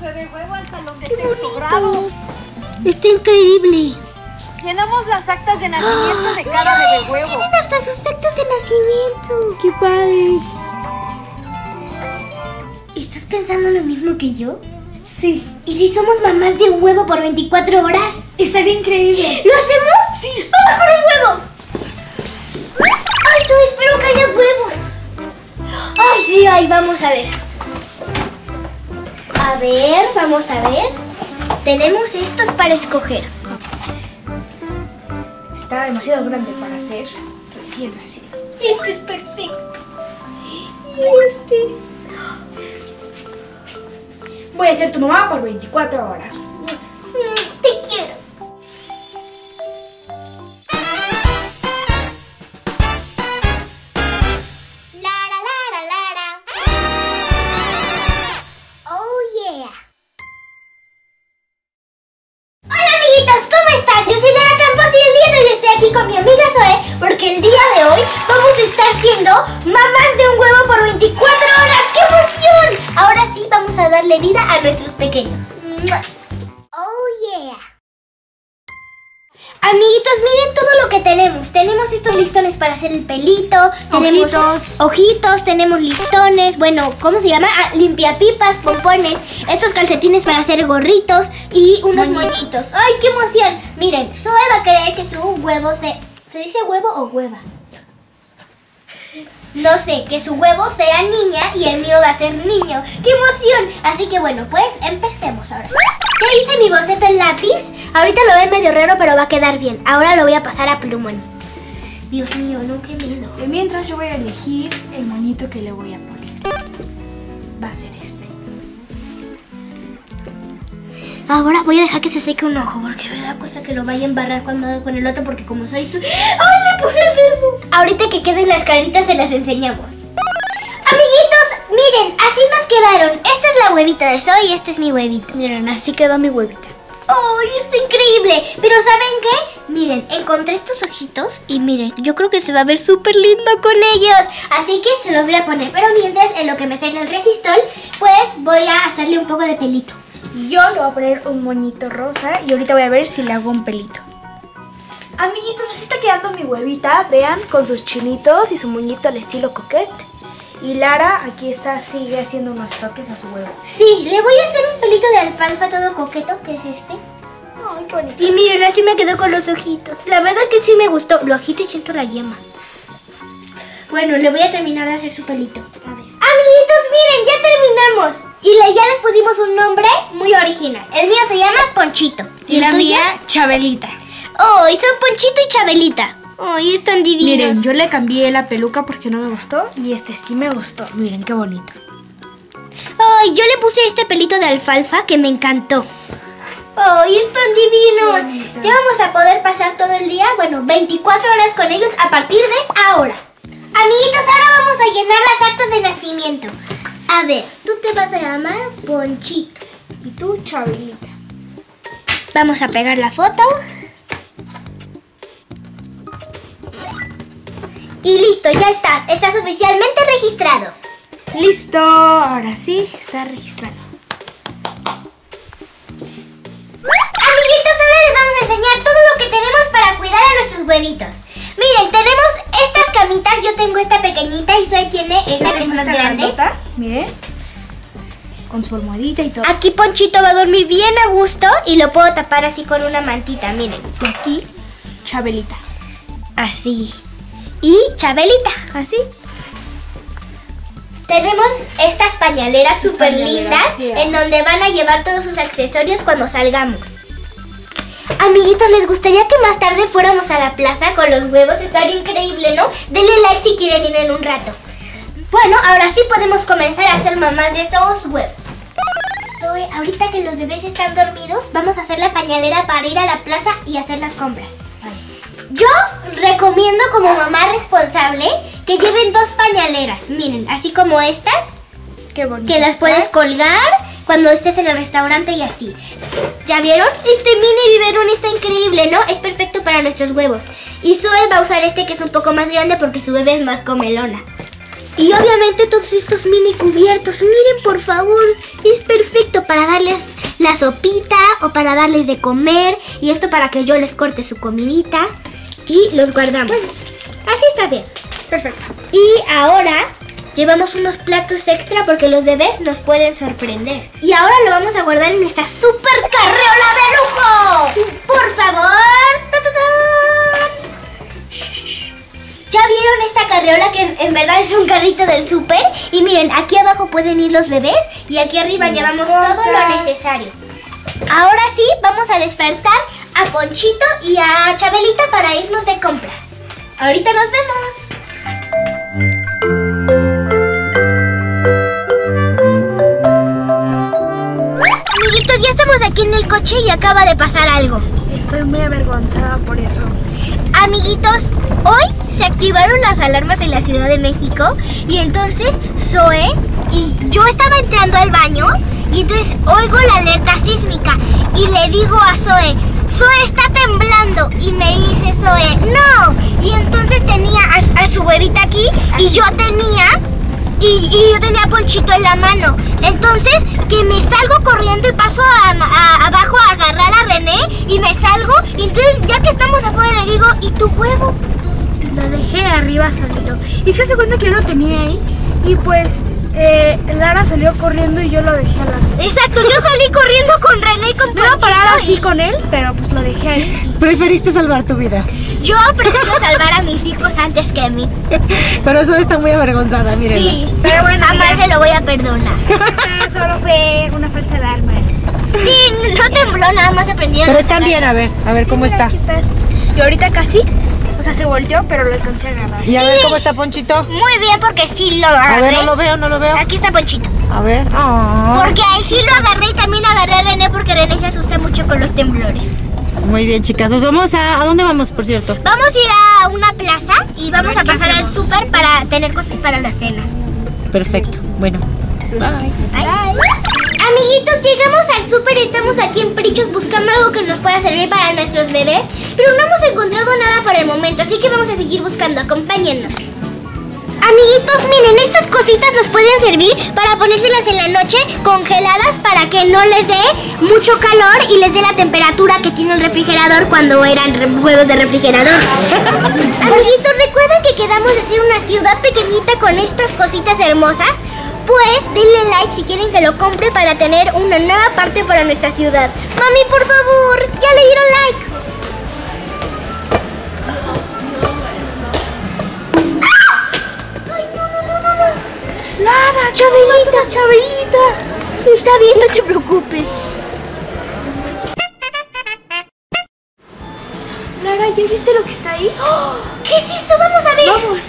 bebé huevo al salón de sexto grado. Está increíble. Llenamos las actas de nacimiento de cada bebé huevo. Tienen hasta sus actas de nacimiento. ¡Qué padre! ¿Estás pensando lo mismo que yo? Sí. ¿Y si somos mamás de un huevo por 24 horas? Estaría increíble. ¿Lo hacemos? Sí. ¡Vamos por un huevo! ¡Ay, Zoe, espero que haya huevos! ¡Ay, sí! ¡Ay, vamos a ver! A ver, vamos a ver. Tenemos estos para escoger. Está demasiado grande para ser recién nacido. Este es perfecto. Y este. Voy a ser tu mamá por 24 horas. Te quiero. Lara, lara, lara. Oh, yeah. Hola, amiguitos, ¿cómo están? Yo soy Lara Campos y el día de hoy estoy aquí con mi amiga Zoe porque el día de hoy vamos a estar siendo mamás de un huevo por 24 horas. ¡Qué emoción! Ahora sí vamos a darle vida a nuestros pequeños. Oh, yeah. Amiguitos, miren todo lo que tenemos. Tenemos estos listones para hacer el pelito. Tenemos ojitos, tenemos listones. Bueno, ¿cómo se llama? Limpiapipas, pompones. Estos calcetines para hacer gorritos y unos moñitos. ¡Ay, qué emoción! Miren, Zoe va a querer que su huevo ¿se dice huevo o hueva? No sé, que su huevo sea niña y el mío va a ser niño. ¡Qué emoción! Así que bueno, pues empecemos ahora. Ya hice mi boceto en lápiz. Ahorita lo ven medio raro, pero va a quedar bien. Ahora lo voy a pasar a plumón. Dios mío, no, qué miedo. De mientras yo voy a elegir el moñito que le voy a poner. Va a ser este. Ahora voy a dejar que se seque un ojo, porque me da cosa que lo vaya a embarrar cuando haga con el otro, porque como soy tú... ¡Ay, le puse el dedo! Ahorita que queden las caritas se las enseñamos. Amiguitos, miren, así nos quedaron. Esta es la huevita de Zoe y este es mi huevito. Miren, así quedó mi huevita. ¡Ay, está increíble! Pero ¿saben qué? Miren, encontré estos ojitos y miren, yo creo que se va a ver súper lindo con ellos. Así que se los voy a poner. Pero mientras, en lo que me traen el resistol, pues voy a hacerle un poco de pelito. Yo le voy a poner un moñito rosa y ahorita voy a ver si le hago un pelito. Amiguitos, así está quedando mi huevita. Vean, con sus chinitos y su moñito al estilo coquette. Y Lara aquí sigue haciendo unos toques a su huevo. Sí, le voy a hacer un pelito de alfalfa todo coqueto, que es este. Ay, qué bonito. Y miren, así me quedó con los ojitos. La verdad que sí me gustó. Lo agito y siento la yema. Bueno, le voy a terminar de hacer su pelito. A ver. Amiguitos, miren, ya terminamos. Y ya les pusimos un nombre muy original. El mío se llama Ponchito. Y la mía, Chabelita. Oh, y son Ponchito y Chabelita. Ay, están divinos. Miren, yo le cambié la peluca porque no me gustó y este sí me gustó. Miren, qué bonito. Ay, yo le puse este pelito de alfalfa que me encantó. ¡Ay, están divinos! Ya vamos a poder pasar todo el día, bueno, 24 horas con ellos a partir de ahora. Amiguitos, ahora vamos a llenar las actas de nacimiento. A ver, tú te vas a llamar Ponchito. Y tú, Chabelita. Vamos a pegar la foto. Y listo, ya está. Estás oficialmente registrado. Listo, ahora sí, está registrado. Amiguitos, ahora les vamos a enseñar todo lo que tenemos para cuidar a nuestros huevitos. Miren, tenemos estas camitas. Yo tengo esta pequeñita y Zoe tiene esta que es más grande. Miren, con su almohadita y todo. Aquí Ponchito va a dormir bien a gusto y lo puedo tapar así con una mantita, miren. Y aquí, Chabelita. Así. Y Chabelita. Así. Tenemos estas pañaleras súper lindas sí, en donde van a llevar todos sus accesorios cuando salgamos. Amiguitos, ¿les gustaría que más tarde fuéramos a la plaza con los huevos? Estaría increíble, ¿no? Denle like si quieren ir en un rato. Bueno, ahora sí podemos comenzar a ser mamás de estos huevos. Zoe, ahorita que los bebés están dormidos, vamos a hacer la pañalera para ir a la plaza y hacer las compras. Yo recomiendo como mamá responsable que lleven 2 pañaleras. Miren, así como estas. Qué bonito. Que las puedes colgar cuando estés en el restaurante y así. ¿Ya vieron? Este mini biberón está increíble, ¿no? Es perfecto para nuestros huevos. Y Zoe va a usar este que es un poco más grande porque su bebé es más comelona. Y obviamente todos estos mini cubiertos. Miren, por favor. Es perfecto para darles la sopita o para darles de comer. Y esto para que yo les corte su comidita. Y los guardamos. Así está bien. Perfecto. Y ahora llevamos unos platos extra porque los bebés nos pueden sorprender. Y ahora lo vamos a guardar en nuestra super carreola de lujo. Por favor. ¡Ta-ta-tan! ¿Ya vieron esta carreola que en verdad es un carrito del súper? Y miren, aquí abajo pueden ir los bebés y aquí arriba llevamos todo lo necesario. Ahora sí, vamos a despertar a Ponchito y a Chabelita para irnos de compras. Ahorita nos vemos. Amiguitos, ya estamos aquí en el coche y acaba de pasar algo. Estoy muy avergonzada por eso. Amiguitos, hoy se activaron las alarmas en la Ciudad de México y entonces Zoe y yo estaba entrando al baño y entonces oigo la alerta sísmica y le digo a Zoe, Zoe está temblando, y me dice Zoe, no, y entonces tenía a su huevita aquí y yo tenía a Ponchito en la mano. Entonces que me salgo corriendo y paso abajo a agarrar a René y me salgo y entonces ya que estamos afuera le digo, ¿y tu huevo? Lo dejé arriba solito. Y es que se cuenta que yo lo tenía ahí y pues Lara salió corriendo y yo lo dejé al lado. Exacto, yo salí corriendo con René y con Ponchito. Me iba a parar así con él, pero pues lo dejé ahí. Preferiste salvar tu vida. Yo prefiero salvar a mis hijos antes que a mí. Pero eso está muy avergonzada, miren. Sí, pero bueno, jamás se lo voy a perdonar. Esta solo fue una falsa alarma. Sí, no tembló, nada más se prendieron. Pero las están bien, alarmas. a ver cómo está. Aquí están. Y ahorita casi, o sea, se volteó, pero lo alcancé a agarrar. Y a ver cómo está Ponchito. Muy bien, porque sí lo agarré. A ver, no lo veo. Aquí está Ponchito. A ver. Oh. Porque ahí sí lo agarré y también agarré a René porque René se asusta mucho con los temblores. Muy bien, chicas. Pues vamos ¿a dónde vamos, por cierto? Vamos a ir a una plaza y vamos a pasar al súper para tener cosas para la cena. Perfecto. Bueno. Bye. Amiguitos, llegamos al súper, estamos aquí en Prichos buscando algo que nos pueda servir para nuestros bebés, pero no hemos encontrado nada por el momento, así que vamos a seguir buscando, acompáñennos. Amiguitos, miren, estas cositas nos pueden servir para ponérselas en la noche congeladas para que no les dé mucho calor y les dé la temperatura que tiene el refrigerador cuando eran huevos de refrigerador. Amiguitos, ¿recuerdan que quedamos de hacer una ciudad pequeñita con estas cositas hermosas? Pues denle like si quieren que lo compre para tener una nueva parte para nuestra ciudad. Mami, por favor, ya le dieron like. Lara, Chabelita. Está bien, no te preocupes. Lara, ¿ya viste lo que está ahí? ¡Oh! ¿Qué es esto? Vamos a ver. Vamos.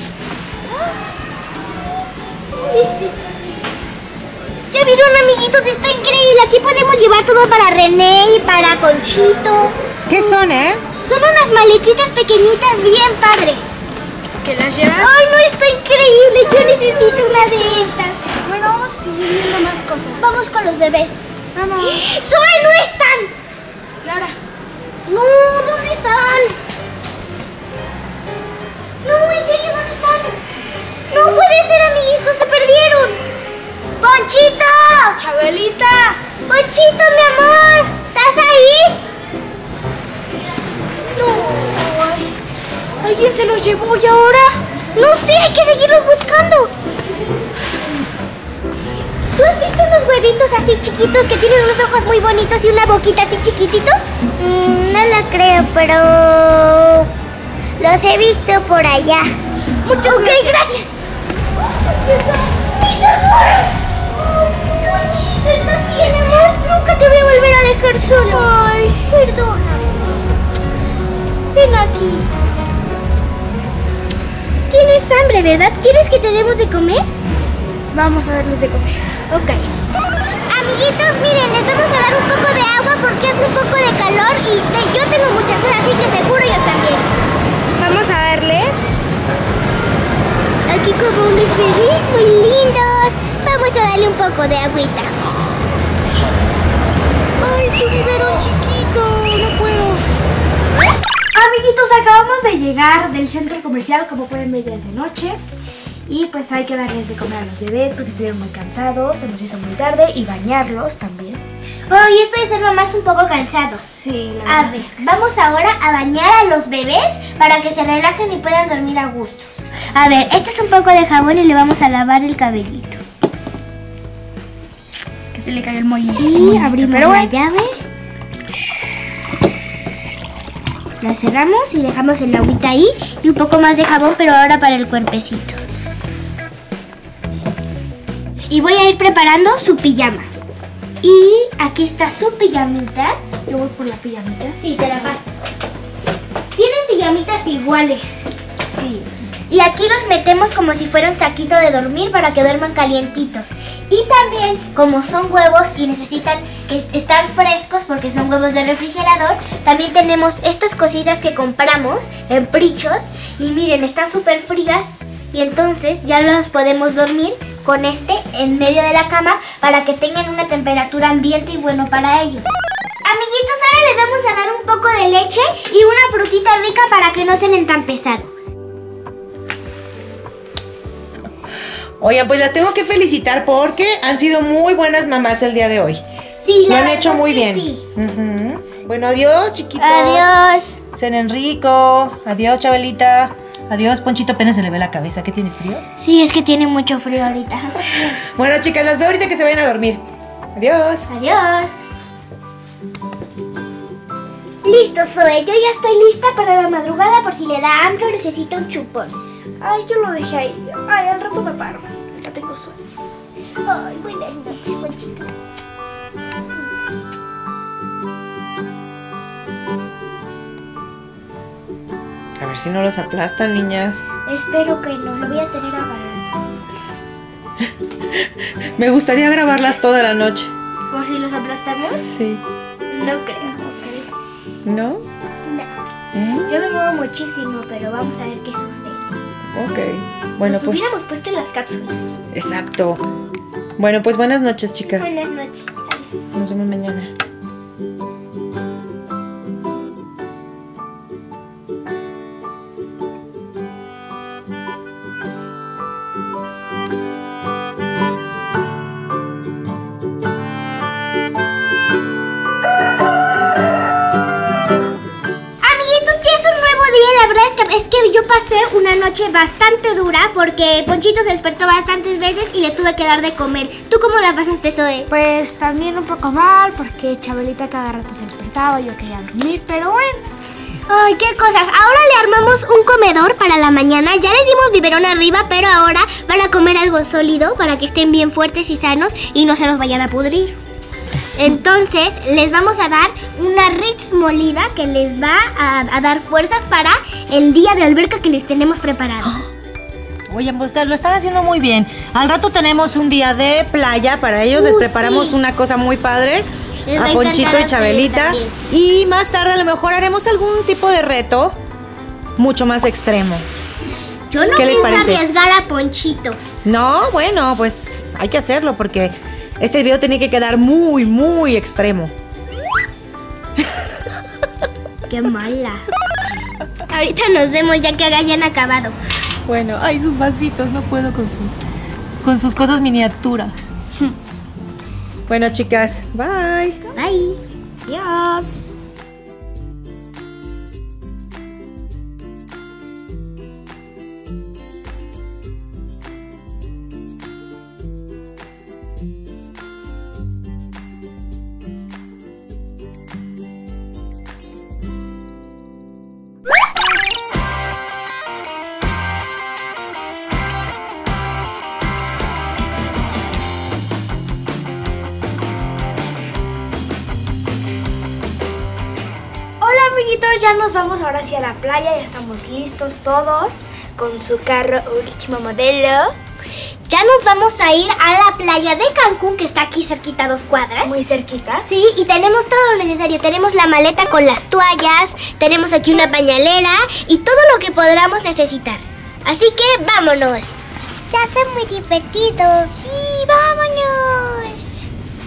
¿Ya vieron, amiguitos? Está increíble. Aquí podemos llevar todo para René y para Ponchito. ¿Qué son, Son unas maletitas pequeñitas bien padres. ¿Que las llevas? ¡Ay, no! Está increíble. Yo necesito una de estas. Bueno, vamos a seguir viendo más cosas. Vamos con los bebés. Vamos. ¡Zoe, no están! Lara. No, ¿dónde están? No, en serio, ¿dónde están? No puede ser, amiguitos, se perdieron. ¡Ponchito! Chabelita. ¡Ponchito, mi amor! ¿Estás ahí? No. ¿Alguien se los llevó y ahora? No sé, hay que seguirlos buscando. ¿Tú has visto unos huevitos así chiquitos que tienen unos ojos muy bonitos y una boquita así chiquititos? No lo creo, pero los he visto por allá. Muchas gracias. ¡Mis amores! Ponchito, ¿estás bien, amor? Nunca te voy a volver a dejar solo. Ay, perdóname. Ven aquí. Tienes hambre, ¿verdad? ¿Quieres que te demos de comer? Vamos a darles de comer. Ok. Amiguitos, miren, les vamos a dar un poco de agua porque hace un poco de calor y yo tengo mucha sed, así que seguro ellos también. Vamos a darles. Aquí como unos bebés muy lindos. Vamos a darle un poco de agüita. Ay, su biberón chiquito. No puedo. Amiguitos, acabamos de llegar del centro comercial, como pueden ver ya es de noche. Y pues hay que darles de comer a los bebés porque estuvieron muy cansados, se nos hizo muy tarde, y bañarlos también. Oh, y esto de ser mamá es un poco cansado. Sí, la A verdad ver, es que sí. vamos ahora a bañar a los bebés para que se relajen y puedan dormir a gusto. A ver, este es un poco de jabón y le vamos a lavar el cabellito. Que se le cayó el mollito. Y abrimos Pero la bueno, llave. La cerramos y dejamos el agüita ahí y un poco más de jabón, pero ahora para el cuerpecito. Y voy a ir preparando su pijama. Y aquí está su pijamita. yo voy por la pijamita. Sí, te la paso. Tienen pijamitas iguales. Sí. Y aquí los metemos como si fuera un saquito de dormir para que duerman calientitos. Y también, como son huevos y necesitan estar frescos porque son huevos de refrigerador, también tenemos estas cositas que compramos en Prichos. Y miren, están súper frías. Y entonces ya los podemos dormir con este en medio de la cama para que tengan una temperatura ambiente y bueno para ellos. Amiguitos, ahora les vamos a dar un poco de leche y una frutita rica para que no cenen tan pesado. Oigan, pues las tengo que felicitar porque han sido muy buenas mamás el día de hoy. Sí, Lo la han hecho verdad muy que bien. sí. Ujú. Bueno, adiós, chiquitos. Adiós. Cenen rico. Adiós, Chabelita. Adiós, Ponchito, apenas se le ve la cabeza. ¿Qué tiene frío? Sí, es que tiene mucho frío ahorita. Bueno, chicas, las veo ahorita que se vayan a dormir. Adiós. Adiós. Listo, Zoe. Yo ya estoy lista para la madrugada por si le da hambre o necesita un chupón. Ay, yo lo dejé ahí. Ay, al rato me paro. Ya tengo sueño. Ay, buenas noches, Ponchito. A ver si no los aplastan, niñas. Espero que no. Lo voy a tener agarrado. Me gustaría grabarlas toda la noche. ¿Por si los aplastamos? Sí. No creo. ¿No? No. ¿Mm? Yo me muevo muchísimo, pero vamos a ver qué sucede. Ok. Bueno, Nos pues. hubiéramos puesto las cápsulas. Exacto. Bueno, pues buenas noches, chicas. Buenas noches. Adiós. Nos vemos mañana. Es que yo pasé una noche bastante dura porque Ponchito se despertó bastantes veces y le tuve que dar de comer. ¿Tú cómo la pasaste, Zoe? Pues también un poco mal porque Chabelita cada rato se despertaba, yo quería dormir, pero bueno. Ay, qué cosas. Ahora le armamos un comedor para la mañana. Ya les dimos biberón arriba, pero ahora van a comer algo sólido para que estén bien fuertes y sanos y no se los vayan a pudrir. Entonces, les vamos a dar una Ritz molida que les va a dar fuerzas para el día de alberca que les tenemos preparado. Oye, pues lo están haciendo muy bien. Al rato tenemos un día de playa para ellos. Les preparamos sí. una cosa muy padre. Les va A a Ponchito encantar a y Chabelita. ustedes Y más tarde a lo mejor haremos algún tipo de reto mucho más extremo. Yo no ¿Qué les pienso parece? arriesgar a Ponchito. No, bueno, pues hay que hacerlo porque este video tiene que quedar muy, muy extremo. Qué mala. Ahorita nos vemos ya que hayan acabado. Bueno, ay, sus vasitos, no puedo con sus cosas miniaturas. Bueno, chicas, bye. Bye. Adiós. Hola amiguitos, ya nos vamos ahora sí a la playa, ya estamos listos todos con su carro último modelo. Ya nos vamos a ir a la playa de Cancún, que está aquí cerquita a 2 cuadras. Muy cerquita. Sí, y tenemos todo lo necesario. Tenemos la maleta con las toallas, tenemos aquí una pañalera y todo lo que podamos necesitar. Así que vámonos. Ya está muy divertido. Sí, vámonos.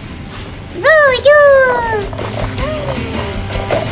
¡Ruyu!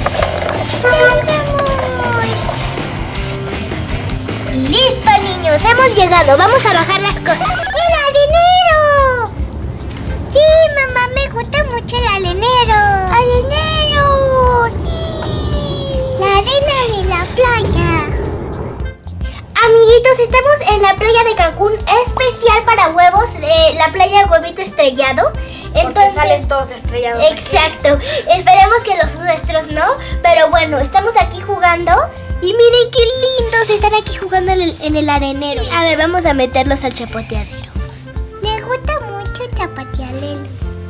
¡Vamos! ¡Listo, niños! ¡Hemos estamos llegando. Vamos a bajar las cosas. ¡El arenero! Sí, mamá, me gusta mucho el arenero. ¡Arenero! Sí. La arena de la playa. Amiguitos, estamos en la playa de Cancún, especial para huevos, la playa Huevito Estrellado. Entonces salen todos estrellados. Exacto. Esperemos que los nuestros no, pero bueno, estamos aquí jugando. Y miren qué lindos están aquí jugando en el arenero. A ver, vamos a meterlos al chapoteadero. Me gusta mucho el chapoteadero.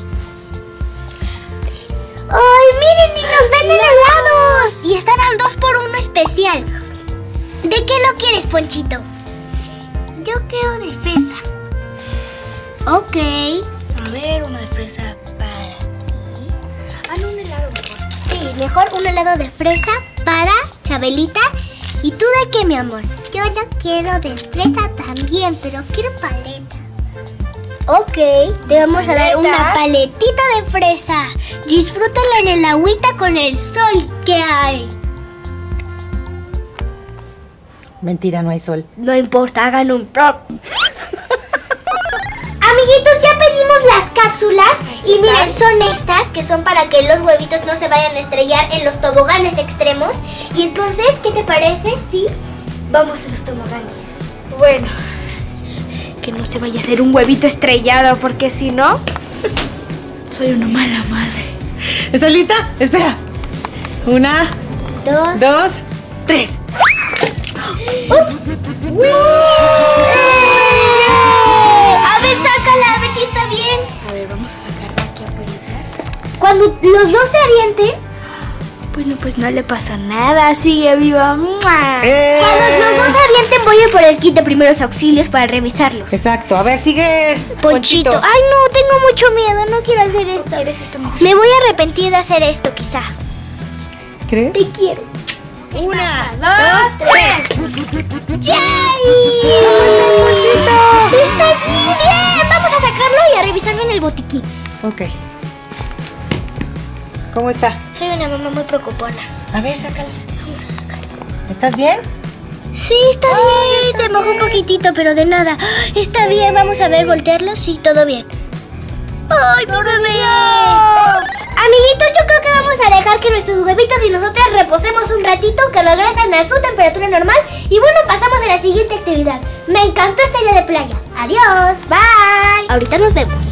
¡Ay, miren! ¡Y nos venden helados! Y están al 2x1 especial. ¿De qué lo quieres, Ponchito? Yo quiero de fresa. Ok. A ver, uno de fresa para ti. Ah, no, un helado mejor. Sí, mejor un helado de fresa para Chabelita. ¿Y tú de qué, mi amor? Yo lo quiero de fresa también, pero quiero paleta. Ok, te vamos a dar una paletita de fresa. Disfrútala en el agüita con el sol que hay. Mentira, no hay sol. No importa, hagan un prop. Amiguitos, ya pedimos las cápsulas. Y miren, son estas, que son para que los huevitos no se vayan a estrellar en los toboganes extremos. Y entonces, ¿qué te parece si vamos a los toboganes? Bueno, que no se vaya a hacer un huevito estrellado, porque si no, soy una mala madre. ¿Estás lista? Espera. 1, 2, 3. ¡Ups! A ver, sácala, a ver si está bien. A ver, vamos a sacarla aquí afuera. Cuando los dos se avienten. Bueno, pues no le pasa nada, sigue viva. Cuando los dos se avienten, voy a ir por el kit de primeros auxilios para revisarlos. Exacto, a ver, sigue. Ponchito. Ay, no, tengo mucho miedo, no quiero hacer esto. ¿Quieres esto más? Me voy a arrepentir de hacer esto, quizá. ¿Crees? Te quiero. 1, 2, 3. ¡Yay! ¡Está allí! ¡Bien! Vamos a sacarlo y a revisarlo en el botiquín. Ok. ¿Cómo está? Soy una mamá muy preocupona. A ver, sácalo. Vamos a sacarlo. ¿Estás bien? Sí, está bien. Se mojó un poquitito, pero de nada. Está bien, vamos a ver, voltearlo. Sí, todo bien. ¡Ay, mi bebé! Amiguitos, yo creo que vamos a dejar que nuestros huevitos y nosotras reposemos un ratito, que regresen a su temperatura normal. Y bueno, pasamos a la siguiente actividad. Me encantó este día de playa. Adiós. Bye. Ahorita nos vemos.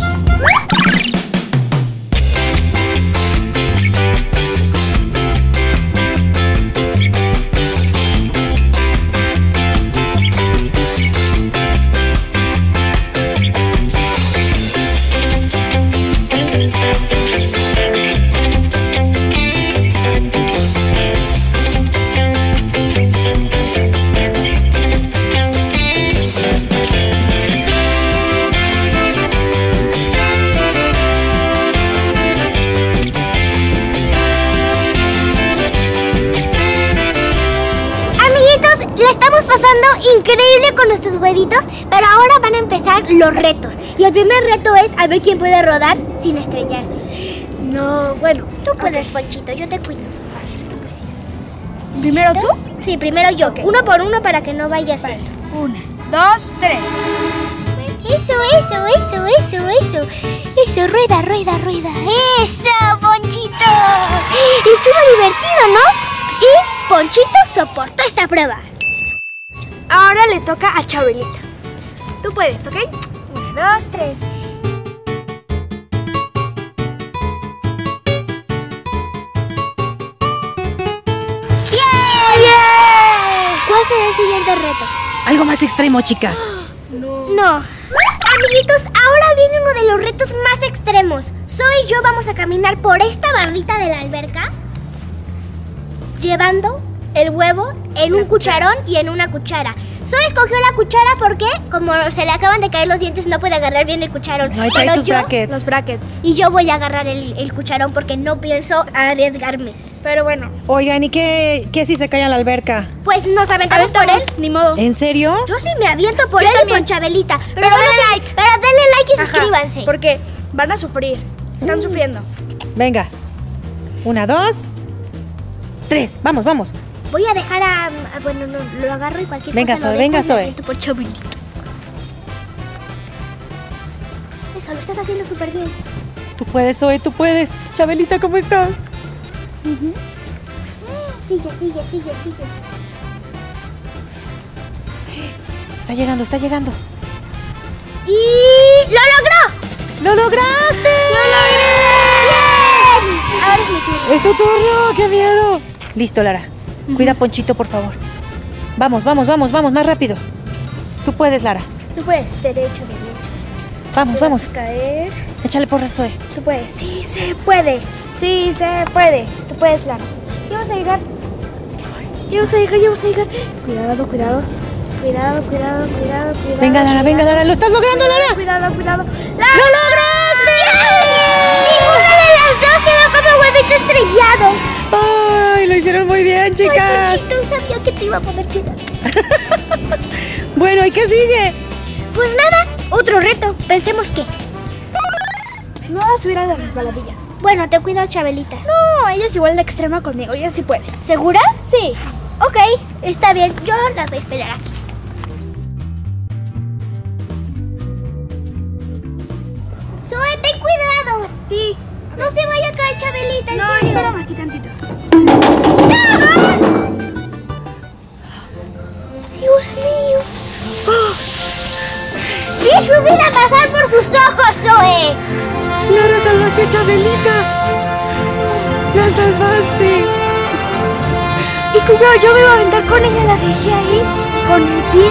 Increíble con nuestros huevitos, pero ahora van a empezar los retos. Y el primer reto es a ver quién puede rodar sin estrellarse. No, bueno. Tú puedes, Ponchito, yo te cuido. ¿Primero tú? Sí, primero yo. Ok. Uno por uno para que no vaya a ser. 1, 2, 3. Eso. Eso, rueda. Eso, Ponchito. Estuvo divertido, ¿no? Y Ponchito soportó esta prueba. Ahora le toca a Chabelita. Tú puedes, ¿ok? 1, 2, 3. ¿Cuál será el siguiente reto? Algo más extremo, chicas. No. Amiguitos, ahora viene uno de los retos más extremos. Zoe y yo vamos a caminar por esta barrita de la alberca, llevando el huevo en un cucharón y en una cuchara. Zoe escogió la cuchara porque, como se le acaban de caer los dientes, no puede agarrar bien el cucharón. No, ahí trae sus brackets. Los brackets. Y yo voy a agarrar el cucharón porque no pienso arriesgarme. Pero bueno. Oigan, ¿y qué si se cae a la alberca? Pues nos aventamos por él. Ni modo. ¿En serio? Yo sí me aviento por Yo él y también. por Chabelita. Pero denle like. Pero denle like y Ajá, suscríbanse. porque van a sufrir. Están sufriendo. Venga. 1, 2, 3. Vamos. Voy a dejar a... Bueno, no, lo agarro y cualquier Venga, cosa lo Zoe, dejo venga, y lo Zoe. aviento por Chabelita. Eso, lo estás haciendo súper bien. Tú puedes, Zoe, tú puedes. Chabelita, ¿cómo estás? Sigue. Está llegando, está llegando. ¡Y lo logró! ¡Lo lograste! ¡Bien! Ahora es mi turno. ¡Es tu turno! ¡Qué miedo! Listo, Lara. Cuida a Ponchito, por favor. Vamos, más rápido. Tú puedes, Lara. Tú puedes, derecho. Vamos, Tú vamos. vas a caer. Échale porras, Zoe. Tú puedes. Sí se puede. Sí se puede. Tú puedes, Lara. Ya vas a llegar. Cuidado. Venga, Lara. ¡Lo estás logrando, Lara! Cuidado. ¡Lara! ¡Lo lograste! ¡Ninguna de las dos quedó como huevito estrellado! ¡Ay! Lo hicieron muy bien, chicas. Ay, Ponchito, sabía que te iba a poder quedar. Bueno, ¿y qué sigue? Pues nada, otro reto. Pensemos que... No vas a subir a la resbaladilla. Bueno, te cuido, Chabelita. No, ella es igual de extrema conmigo. Ella sí puede. ¿Segura? Sí. Ok, está bien. Yo la voy a esperar aquí. Zoe, ten cuidado. Sí. No se vaya a caer, Chabelita. en No, serio. espérame aquí tantito. Dios mío. ¡Vi su vida pasar por sus ojos, Zoe! ¡Lara, salvaste a Chabelita! ¡La salvaste! Es que yo me iba a aventar con ella, la dejé ahí, con el pie.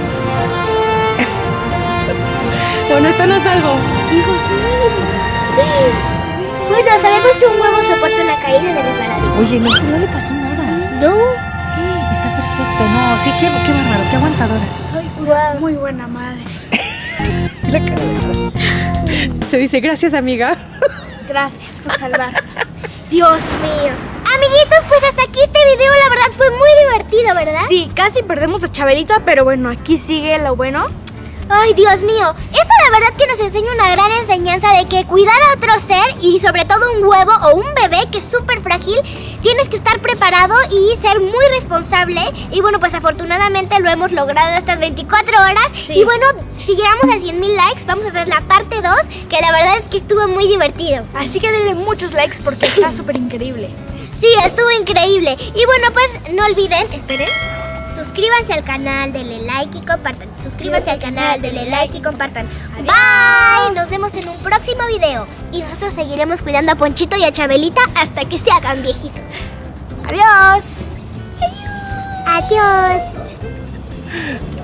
Bueno, esta no salvo. Dios mío. Bueno, sabemos que un huevo soporta una caída de resbaladilla. Oye, no le pasó nada. ¿No? Está perfecto. No, sí, qué bárbaro, qué aguantadoras. Soy una muy buena madre. La cara de- Se dice gracias, amiga. Gracias por salvar. Dios mío. Amiguitos, pues hasta aquí este video, la verdad fue muy divertido, ¿verdad? Sí, casi perdemos a Chabelita, pero bueno, aquí sigue lo bueno. Ay, Dios mío. Esto la verdad que nos enseña una gran enseñanza de que cuidar a otro ser y sobre todo un huevo o un bebé que es súper frágil, tienes que estar preparado y ser muy responsable. Y bueno, pues afortunadamente lo hemos logrado estas 24 horas. Sí. Y bueno, si llegamos a 100,000 likes, vamos a hacer la parte 2, que la verdad es que estuvo muy divertido. Así que denle muchos likes porque está súper increíble. Sí, estuvo increíble. Y bueno, pues no olviden, esperen, suscríbanse al canal, denle like y compartan. Suscríbanse al canal, denle like y compartan. Bye. Nos vemos en un próximo video. Y nosotros seguiremos cuidando a Ponchito y a Chabelita hasta que se hagan viejitos. Adiós. Adiós.